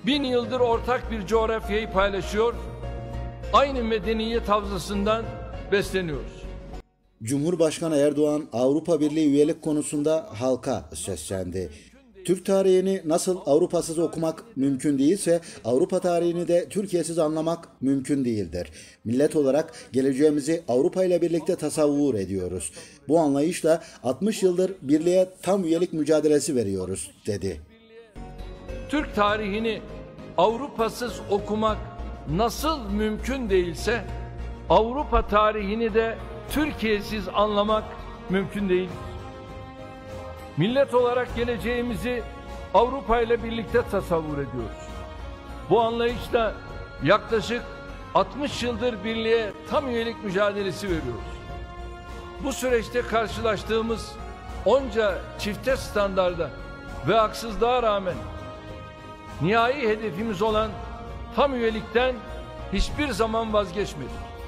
1000 yıldır ortak bir coğrafyayı paylaşıyor, aynı medeniyet havzasından besleniyoruz. Cumhurbaşkanı Erdoğan Avrupa Birliği üyelik konusunda halka seslendi. Türk tarihini nasıl Avrupasız okumak mümkün değilse Avrupa tarihini de Türkiye'siz anlamak mümkün değildir. Millet olarak geleceğimizi Avrupa ile birlikte tasavvur ediyoruz. Bu anlayışla 60 yıldır birliğe tam üyelik mücadelesi veriyoruz, dedi. Türk tarihini Avrupasız okumak nasıl mümkün değilse Avrupa tarihini de Türkiye'siz anlamak mümkün değil. Millet olarak geleceğimizi Avrupa ile birlikte tasavvur ediyoruz. Bu anlayışla yaklaşık 60 yıldır birliğe tam üyelik mücadelesi veriyoruz. Bu süreçte karşılaştığımız onca çifte standarda ve haksızlığa rağmen nihai hedefimiz olan tam üyelikten hiçbir zaman vazgeçmedik.